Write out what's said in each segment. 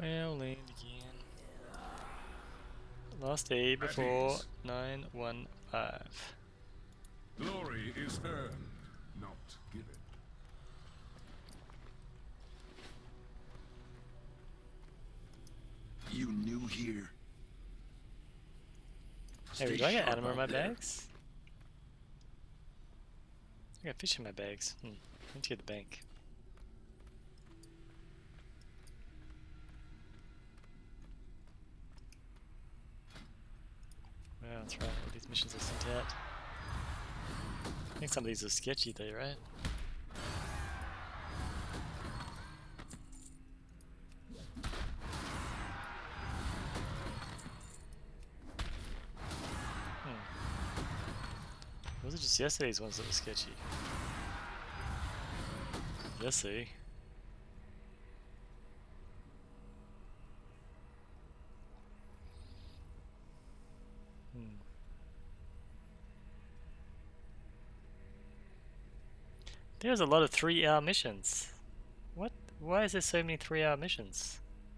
Well, land again. Last day before 915. Glory is earned, not given. You new here? Hey, Stay do I get sharp anima in out my there. bags? I got fish in my bags. I need to get the bank. Wow, that's right. All these missions are sent out. I think some of these are sketchy though, right? Or was it just yesterday's ones that were sketchy? Let's see. There's a lot of 3-hour missions. What? Why is there so many 3-hour missions?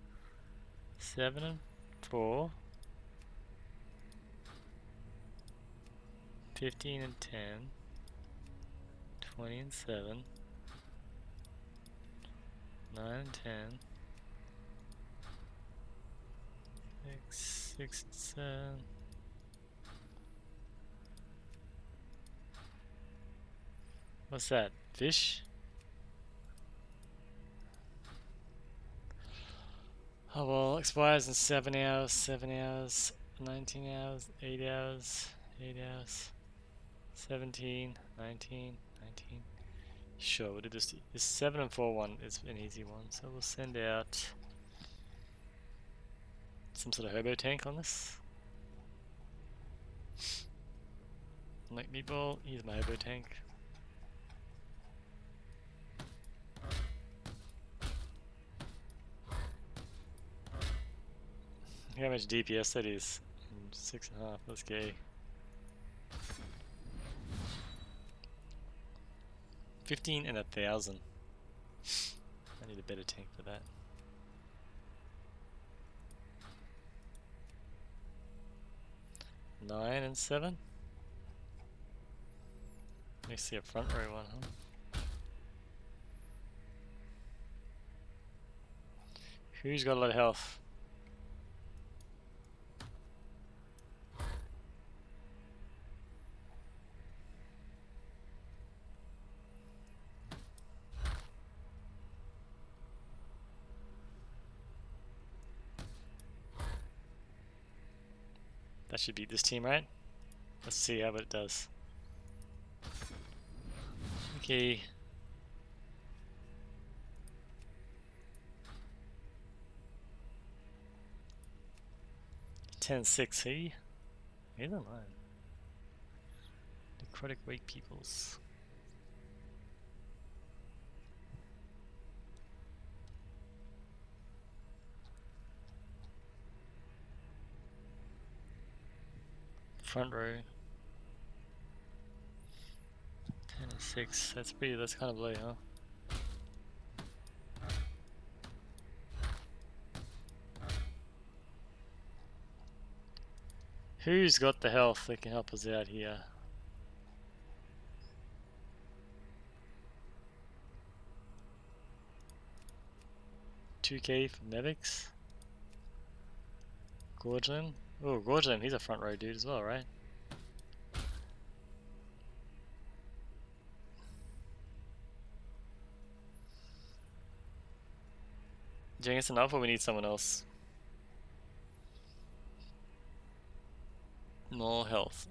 7 and 4. 15 and 10. 20 and 7. 9 and 10. 6 and 7. What's that? Fish? Oh well, expires in 7 hours, 7 hours, 19 hours, 8 hours, 8 hours, 17, 19, 19. Sure, we'll do this. This 7 and 4 one is an easy one, so we'll send out some sort of hobo tank on this. Like meatball, here's my hobo tank. How much DPS that is? 6.5, let's go. 15 and 1,000. I need a better tank for that. Nine and 7. Let me see a front row one, huh? Who's got a lot of health? That should beat this team, right? Let's see how it does. Okay. Ten-6, he? He's online. Necrotic weak peoples. Front row. 10 and 6. That's kind of low, huh? Who's got the health that can help us out here? $2K for Nevix. Gorgelin. Oh, Gorgelin, he's a front row dude as well, right? Jengus enough, or we need someone else? More health.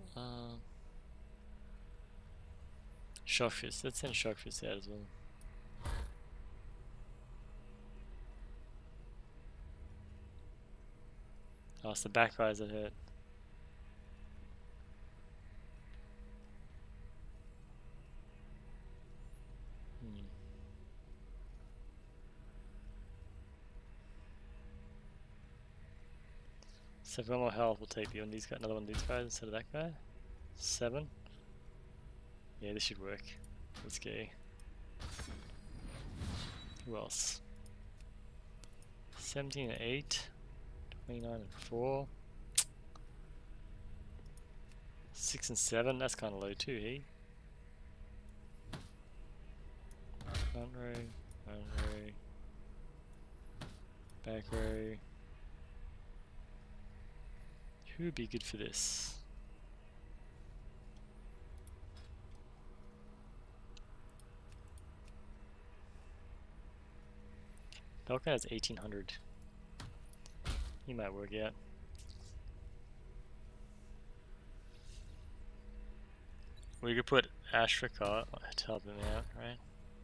Shockfist. Let's send Shockfist out as well. Oh, it's the back guys that hurt. So if we want more health, we'll take another one of these guys instead of that guy. 7. Yeah, this should work. Let's go. Who else? 17 and 8. 29 and 4. 6 and 7, that's kind of low too, hey? Front row, back row. Who would be good for this? Falcon has 1800. He might work out. We could put Ashrakot to help him out, right?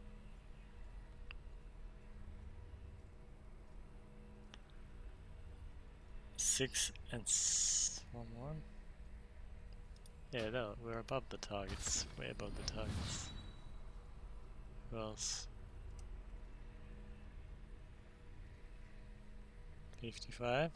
Six and 1. Yeah, no, we're above the targets. Way above the targets. Who else? 55.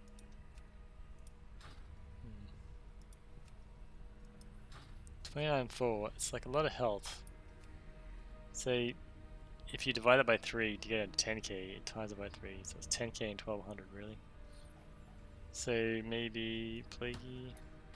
29.4. It's like a lot of health. Say, if you divide it by 3 to get a 10k, it times it by 3, so it's 10k and 1200 really. So maybe Plaguey.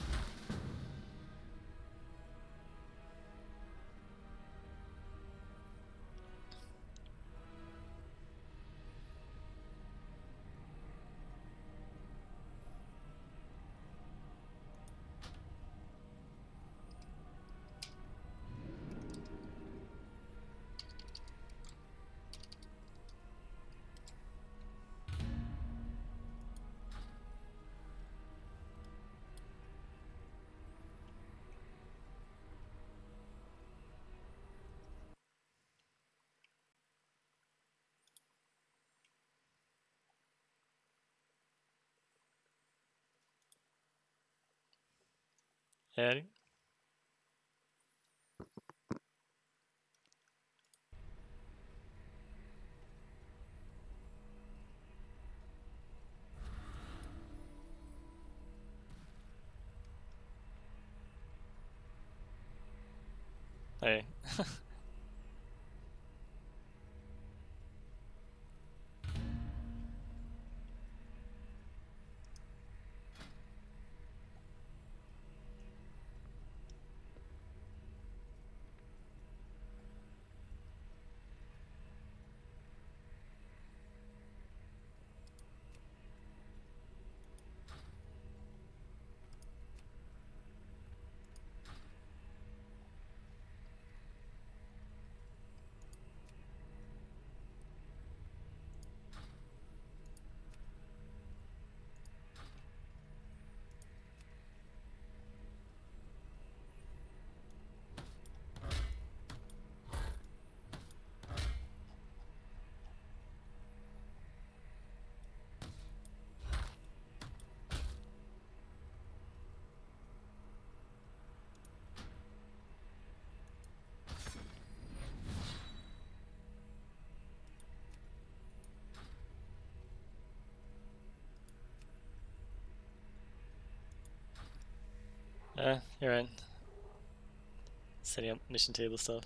Adding. Hey. You're right. Setting up mission table stuff.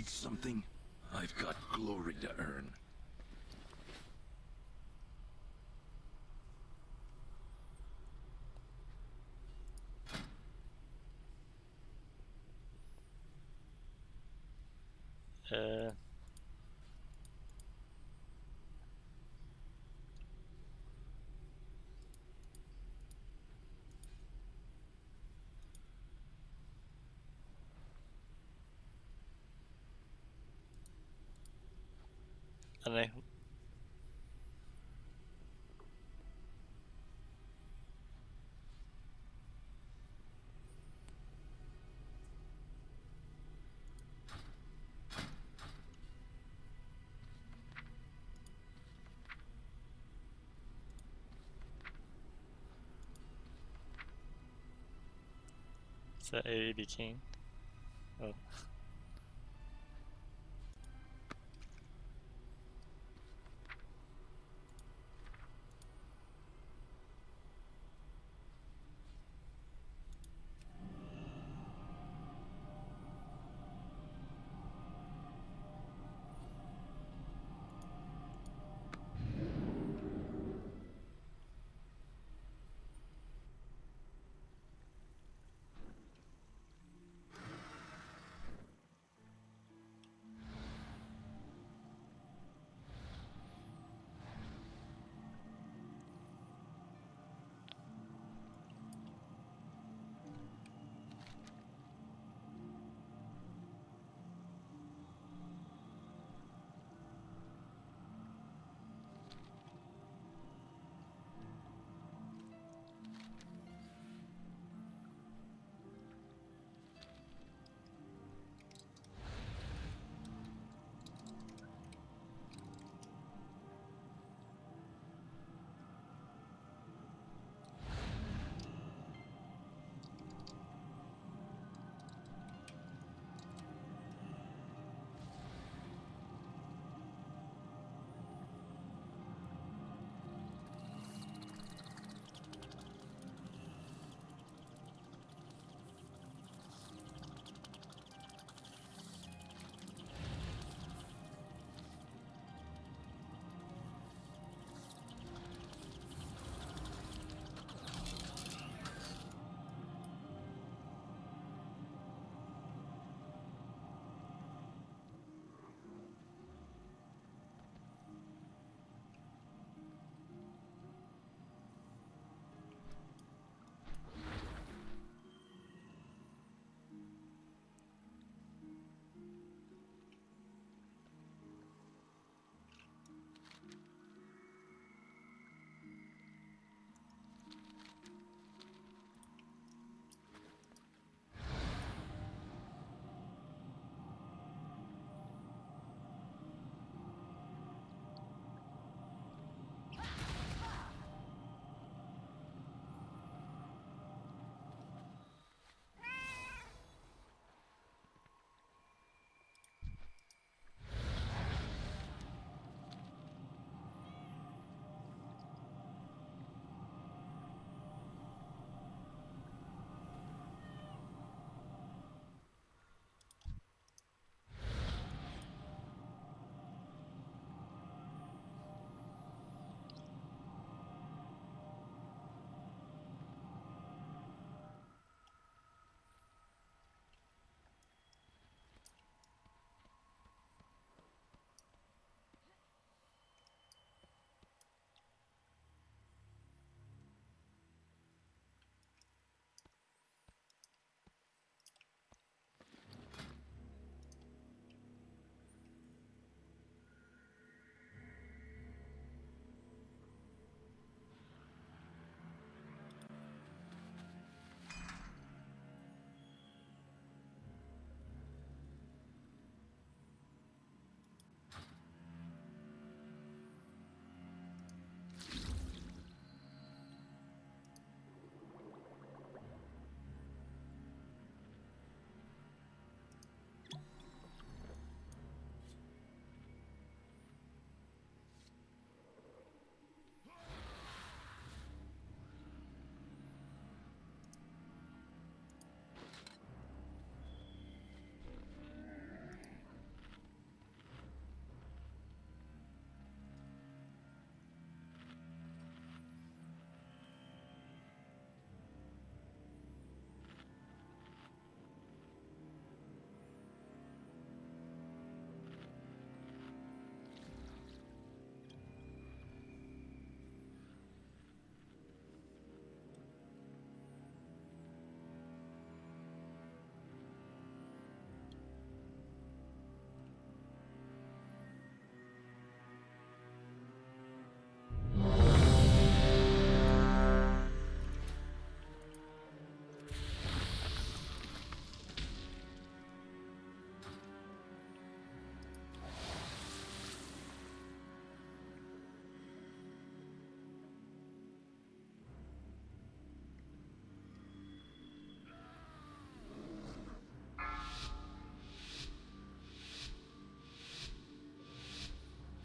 need something? I've got glory to earn. Uh, I don't know. Is that AD King? Oh.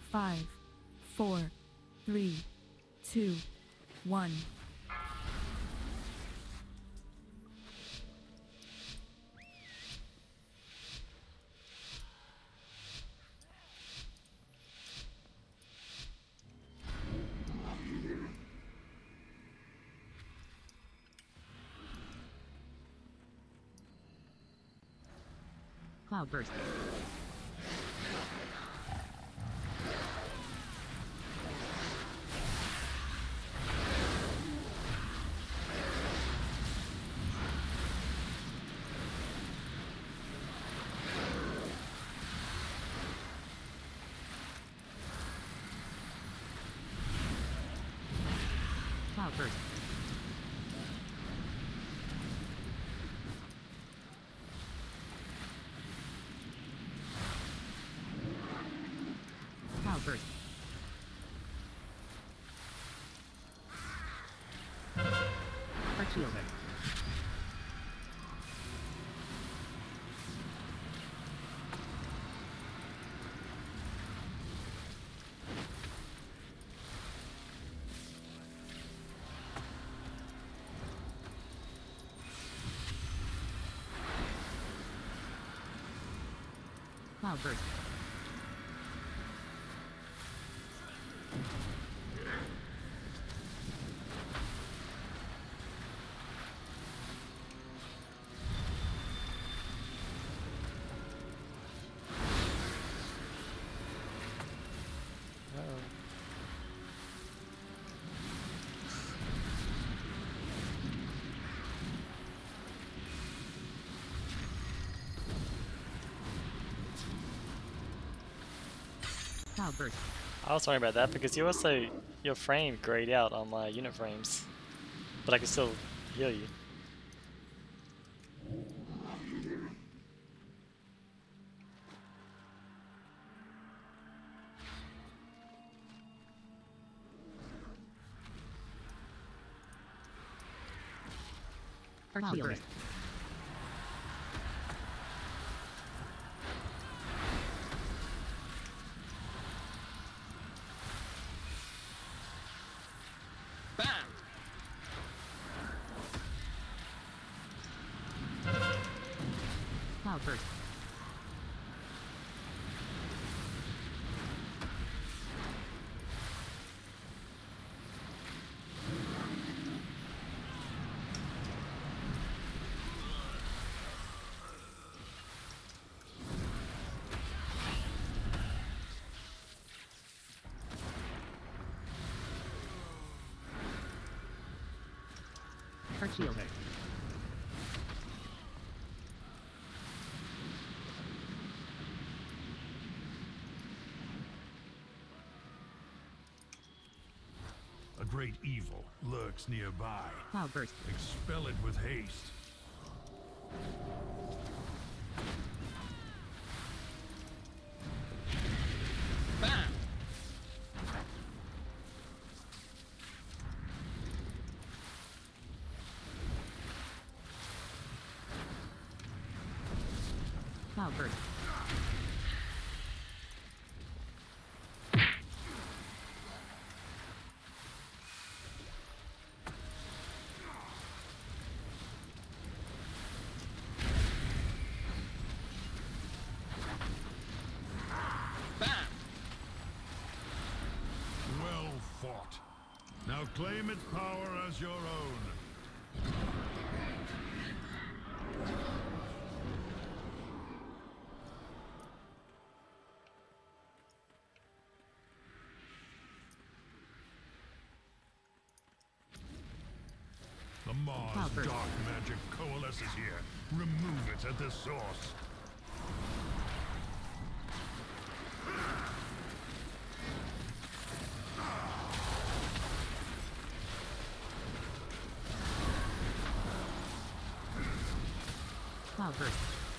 5, 4, 3, 2, 1. Cloudburst. Cloudburst. Cloudburst. Arc shield. Cloudburst. Uh-oh. Cloudburst. I was worrying about that because your frame grayed out on my unit frames, but I can still heal you. Arc shield. Cloudburst. Cloudburst. Arc shield. A great evil lurks nearby. Cloudburst. Expel it with haste. Cloudburst. Well fought. Now claim its power as your own. The Mars Cloudburst. dark magic coalesces here. Remove it at the source. Cloudburst.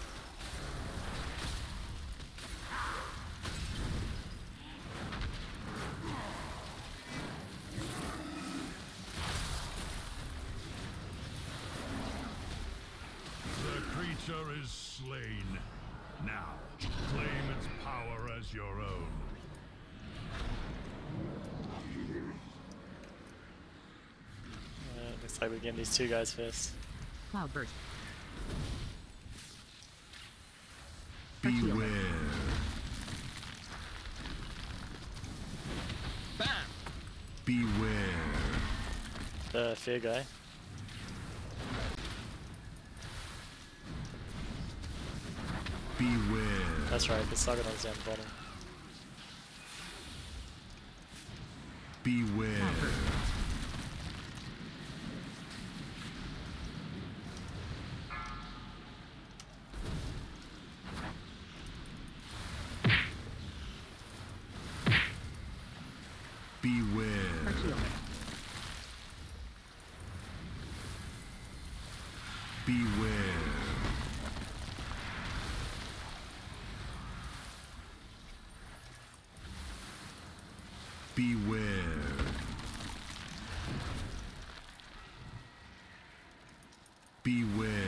The creature is slain. Now, claim its power as your own. Looks like we're getting these two guys first. Cloudburst. Arc shield. Beware. Beware. The fear guy. Beware. That's right, the Sargonon's down the bottom. Beware. Cloudburst. Beware. Arc shield. Beware. Beware. Beware.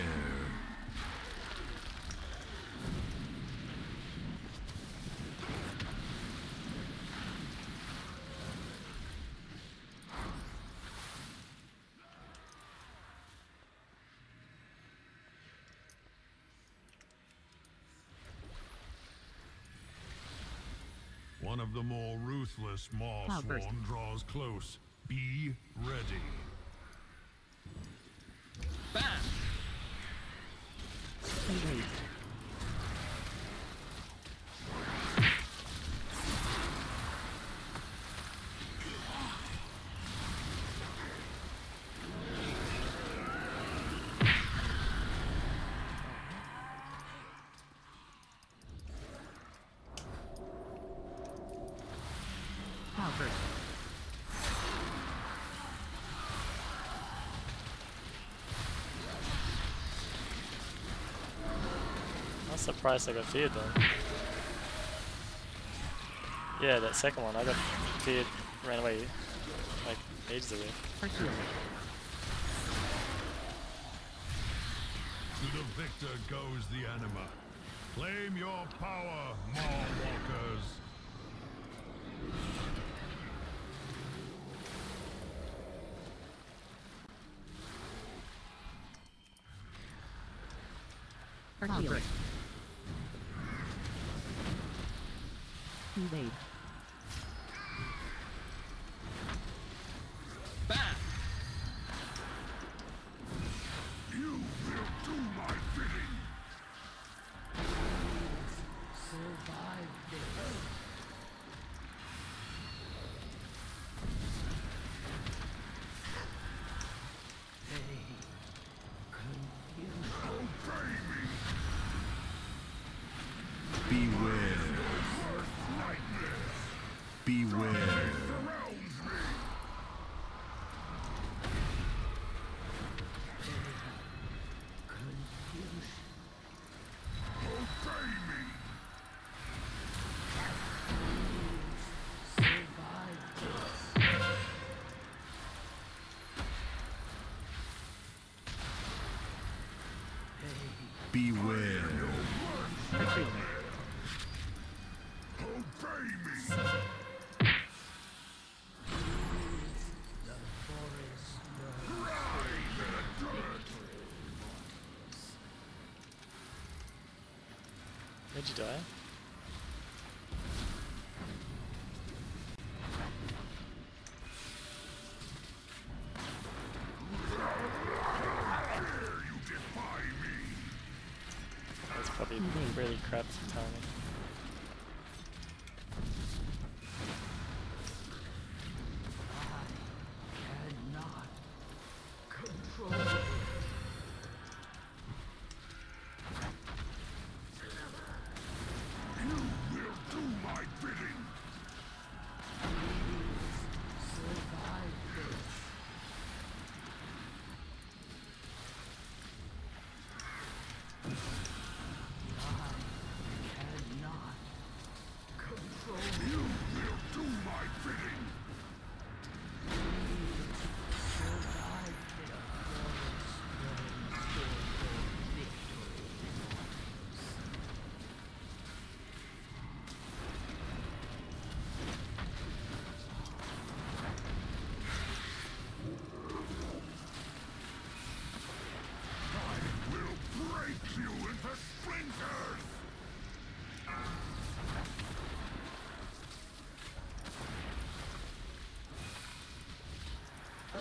One of the more ruthless Maw Cloudburst. Swarm draws close. Be ready. Evade. Cloudburst. I'm surprised I got feared then. Yeah, that second one, I got feared, ran away like ages ago. Arc shield. To the victor goes the anima. Claim your power, Maw Walkers. Arc shield. Evade. You will do my bidding. Beware. Beware. Beware. Arc shield. Obey me. Where'd you die? You defy me. That's probably really crap timing. You will do my bidding.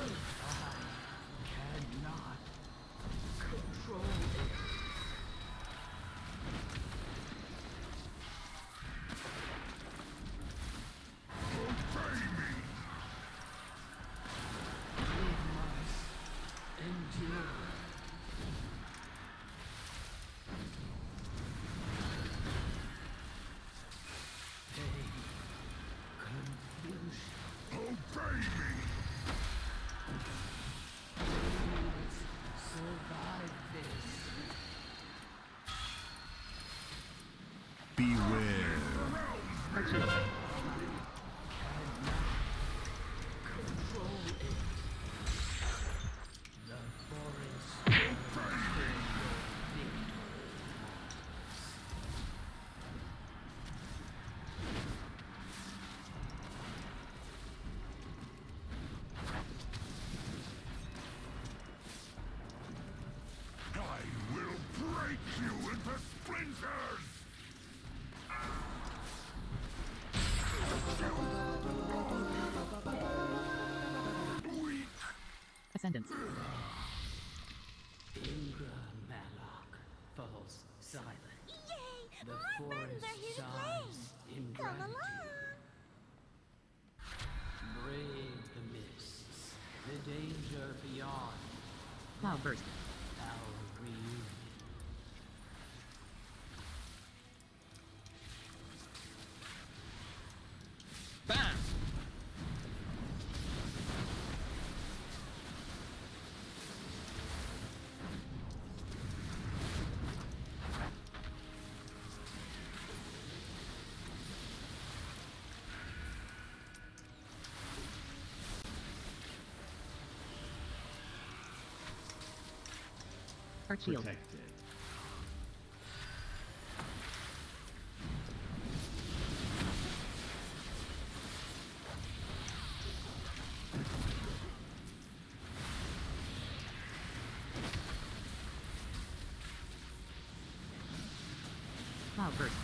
Obey me! Beware. Heart shield. I will break you into splinters! Weak! Ascendance. Ingra Malok falls silent. Yay! The My buttons forest are here to sighs play! in Come gratitude. along! Brave the mists, the danger beyond, Cloudburst. our reunion. Bam! Heart shield. Cloudburst.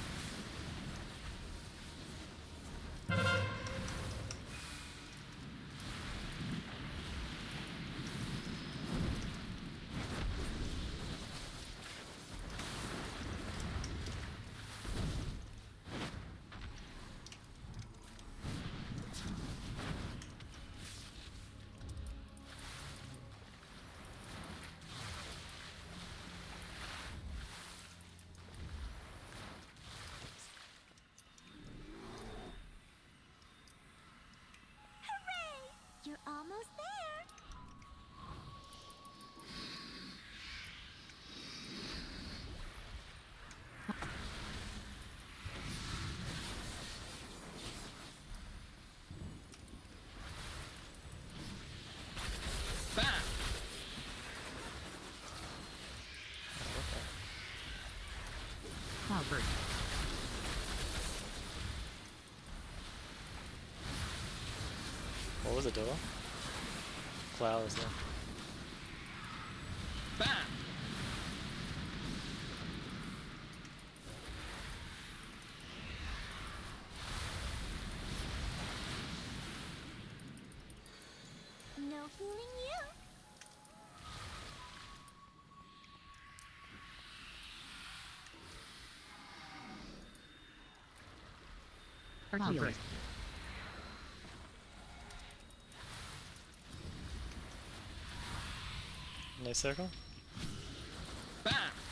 Hooray! You're almost there! Bam! Cloudburst. What was the door? Flowers there. Bam! No fooling you! Heart shield. No circle? Bam!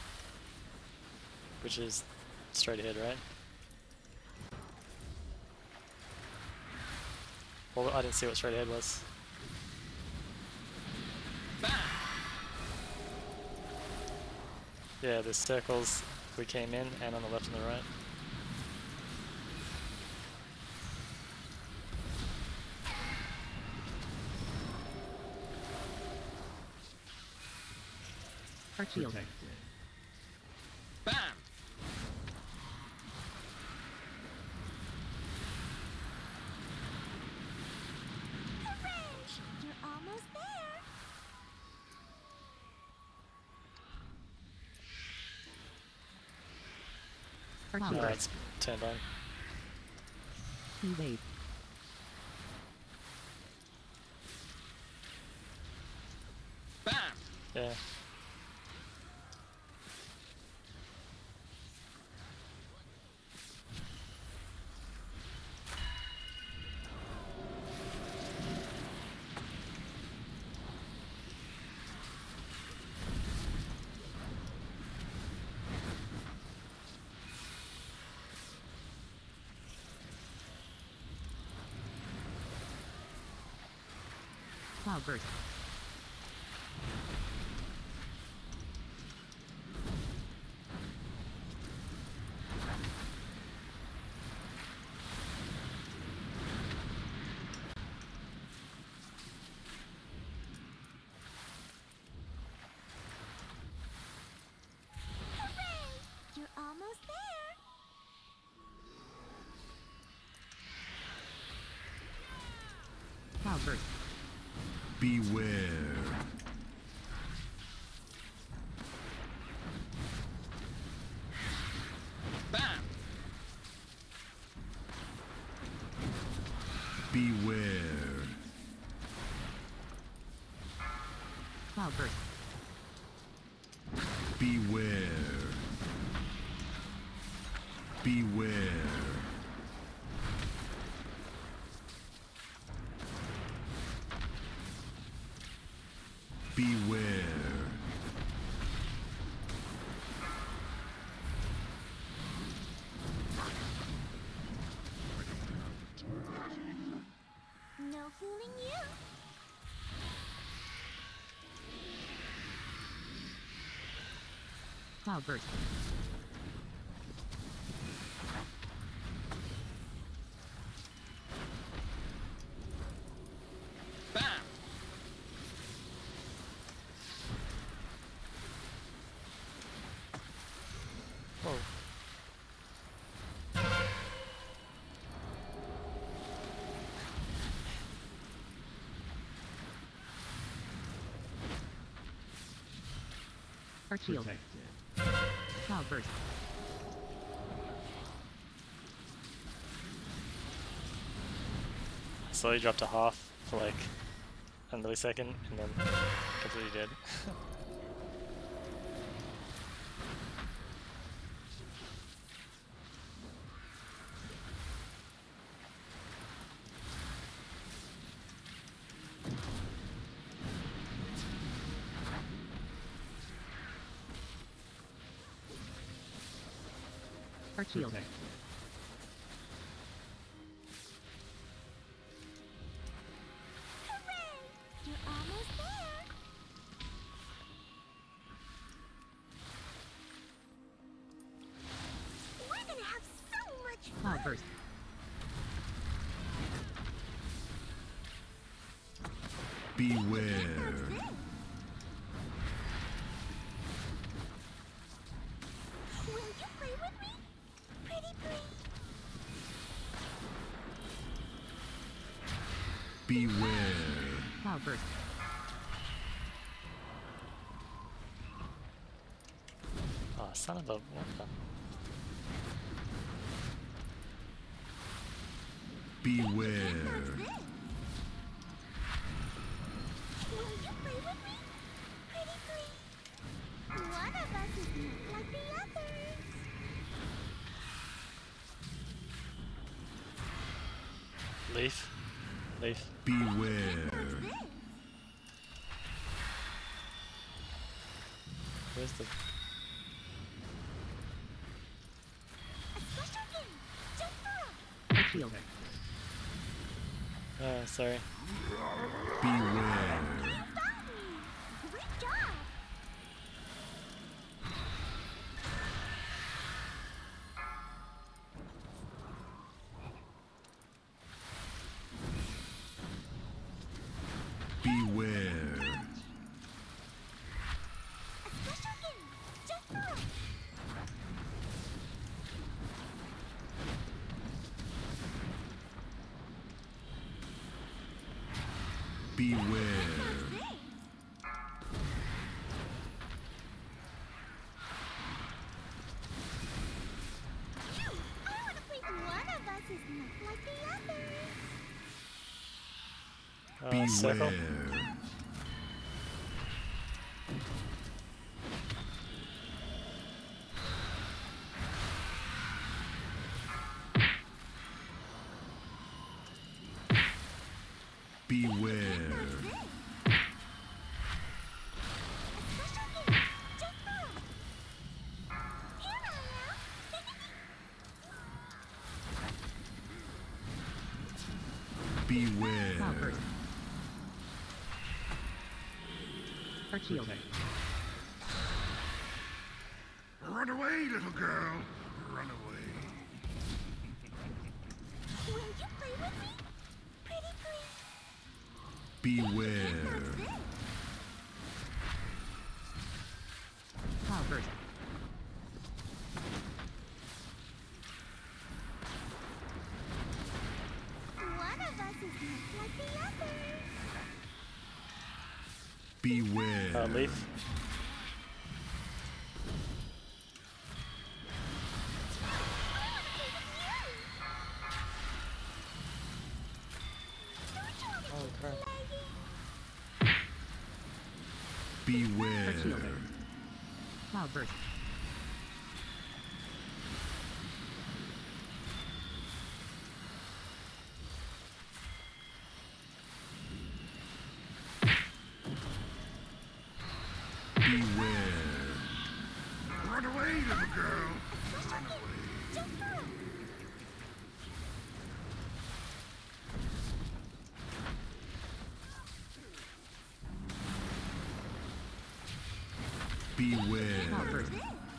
Which is straight ahead, right? Well, I didn't see what straight ahead was. Bam! Yeah, there's circles we came in, and on the left and the right. Heart shield. Bam! Hooray! You're almost there! Heart No, shield. it's turned on. Key wave. Yeah. Cloudburst. Hooray! You're almost there. Cloudburst. Beware. Bam! Beware. Cloudburst. Beware. Beware. Beware. No fooling you. Cloudburst. Bam! Whoa. Arc shield. Cloudburst. Slowly dropped to half for like a millisecond and then completely dead. Arc shield. Hooray! You're almost there. We're gonna have so much fun. Cloudburst. Beware. Will you play with me? Pretty please. Beware. Cloudburst. Oh, son of a what the? Beware. Will you play with me? Pretty please. One of us is not like the others. Leaf? Leaf. Beware. Where's the... A special game just for us. Arc shield. Oh, sorry. Beware. You found me. Great job. Beware. A special game just for us. Beware. I want to play one of us is not like the others. Circle. Beware. Beware. Beware. Cloudburst. Arc shield. Run away, little girl. Run away. Will you play with me? Pretty please. Beware. Cloudburst. One of us is not like the other. Beware. Leaf. Oh crap. Beware. Arc shield. Cloudburst. Beware. Run away, little girl. Run away. Beware. Cloudburst.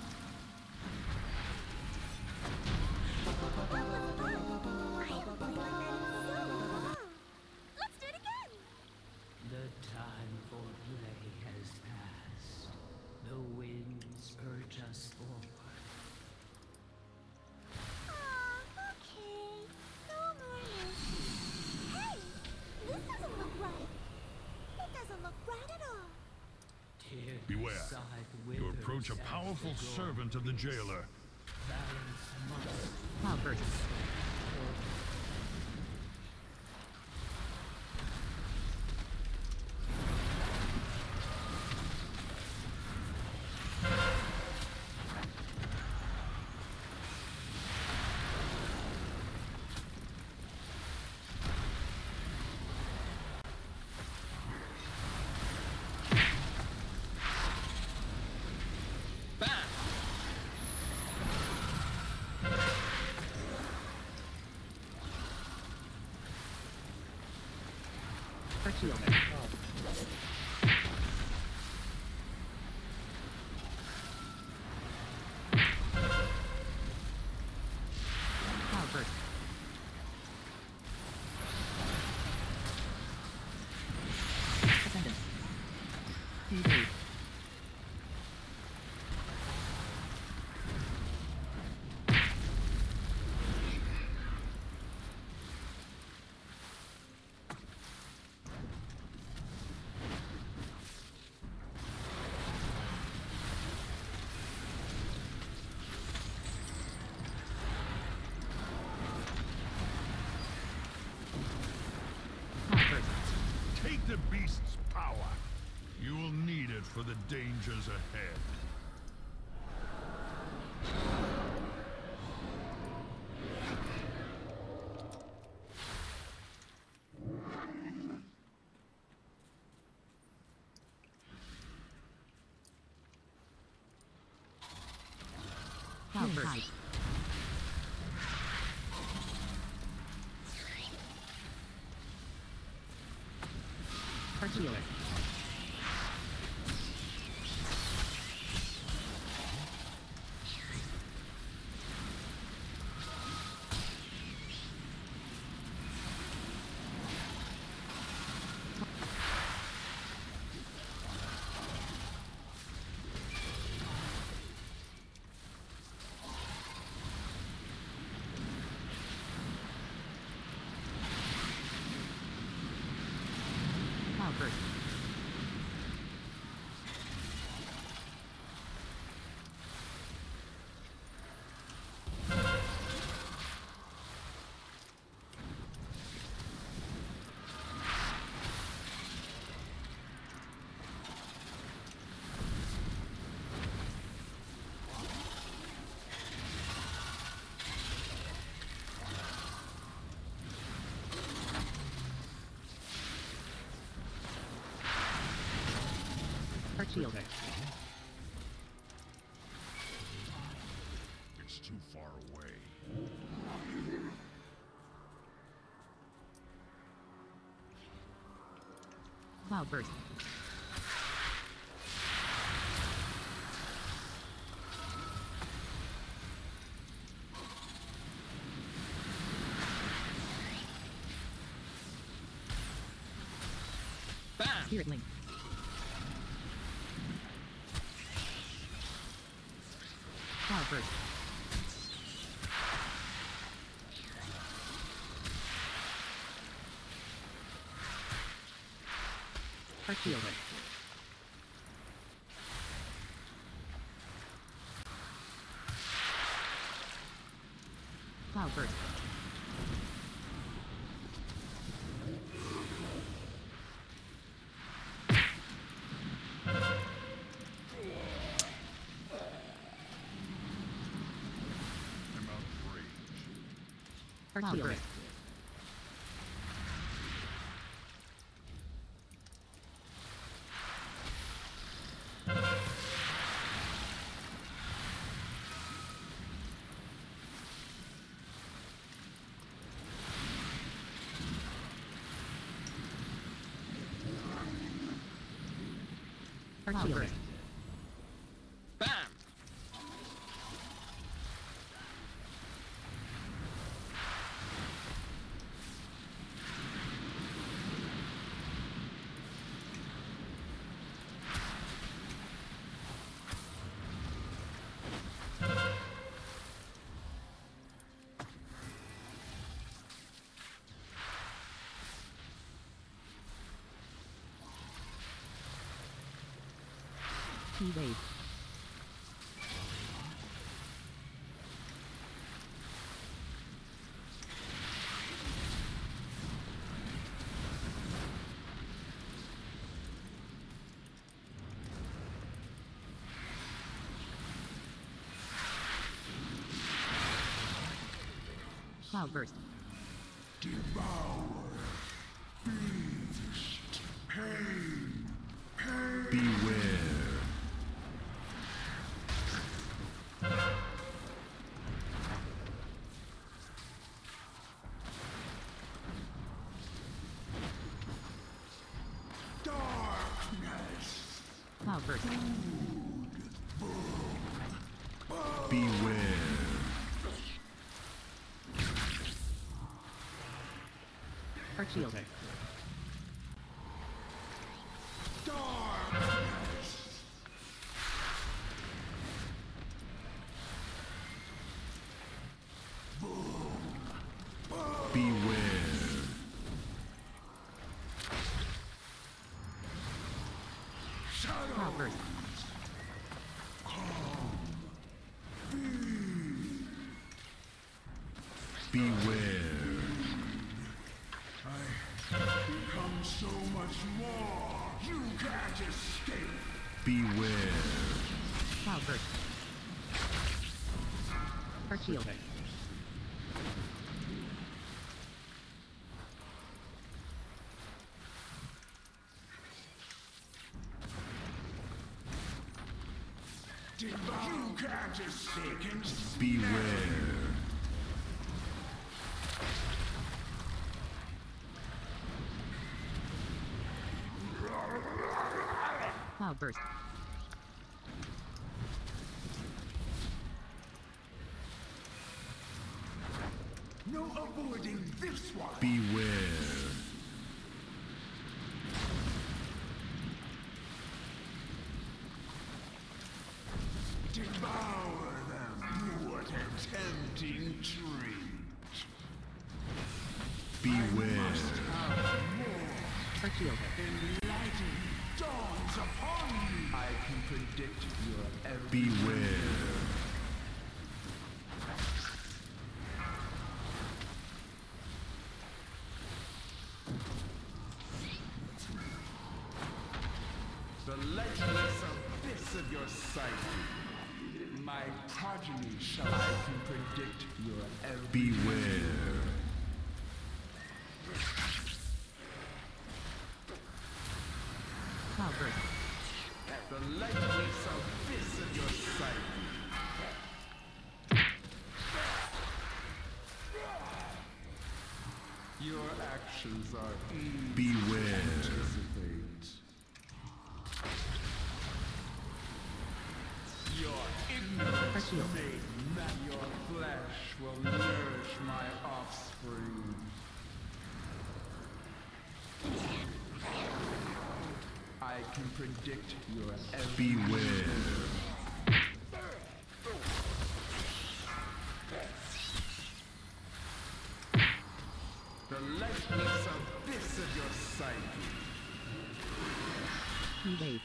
Let's do it again. The time for play has passed. The winds urge us forward. Okay. No more mercy. Hey, this doesn't look right. It doesn't look right at all. Tear Beware. aside You withers approach a as powerful the dawn. servant of the jailer. Balance must Cloudburst. Arc shield. Cloudburst. Ascendant. Evade. Cloudburst. Take the beast's power. You will need it for the dangers ahead. Cloudburst. Arc shield. Cloudburst. shield. It's too far away. Cloud burst. Spirit link. Cloud burst. Arc shield. Cloud burst. I'm out of range. Arc shield. Arc shield. Bam! T-wave. Cloud burst. Beware. Cloud burst. Beware. Arc shield. Beware. Cloud burst. Beware. Become so much more. You can't escape. Beware. Cloud burst. Arc shield. You can't escape. Beware. Cloud burst. No avoiding this one. Beware. Devour them. What a tempting treat. Beware. Arc shield. Enlightened dawns upon you. I can predict your every Beware. the lightless abyss of your sight. My progeny shall I can predict your every Beware. Cloud burst. the lightless abyss of your psyche. Your actions are easy Beware. to anticipate. Your ignorance made that your flesh will nourish my offspring. I can predict your every Beware. the lightless abyss of your psyche. Too late.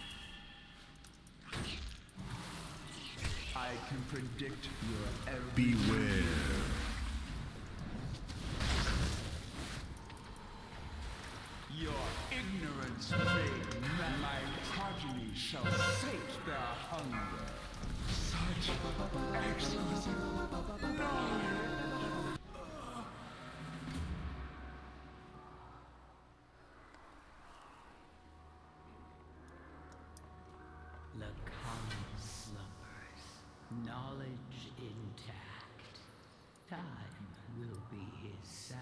I can predict your every Beware. Your ignorance made that my progeny shall sate their hunger. Such exquisite Lacan slumbers, knowledge intact. Time will be his son.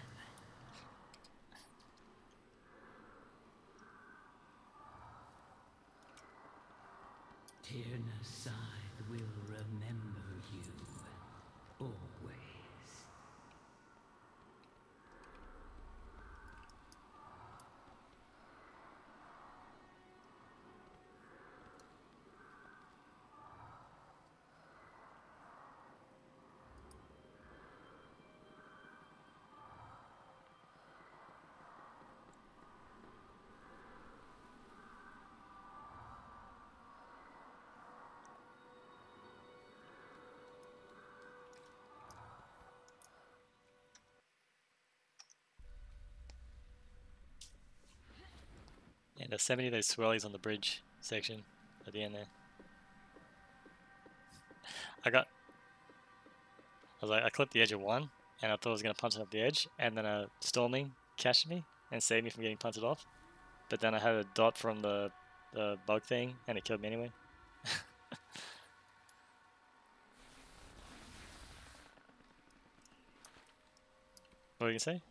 Tyrna Scythe will remember you always. And there's so many of those swirlies on the bridge section at the end there. I clipped the edge of one, and I thought I was going to punch it off the edge, and then a storming catched me and saved me from getting punted off. But then I had a dot from the bug thing, and it killed me anyway. What were you going to say?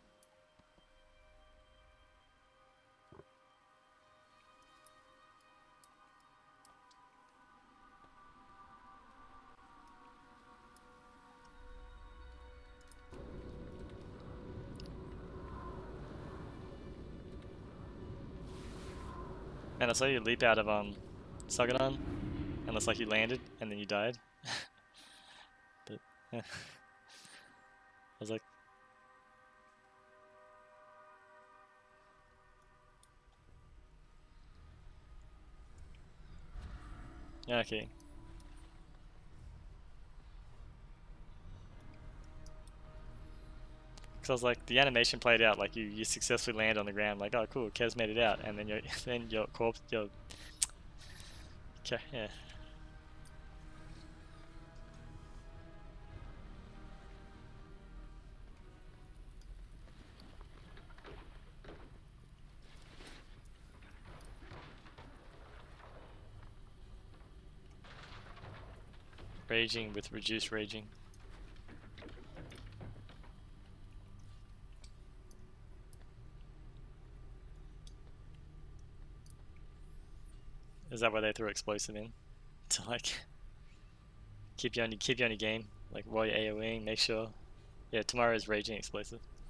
And I saw you leap out of Sagadan, and looks like you landed, and then you died. But I was like, yeah, okay. Because I was like, the animation played out, like you successfully land on the ground, like, oh cool, Kez made it out, and then your corpse, okay, yeah. Raging with reduced raging. Is that why they threw explosive in? To like keep you on your game, like while you're AoEing, make sure. Yeah, tomorrow is raging explosive.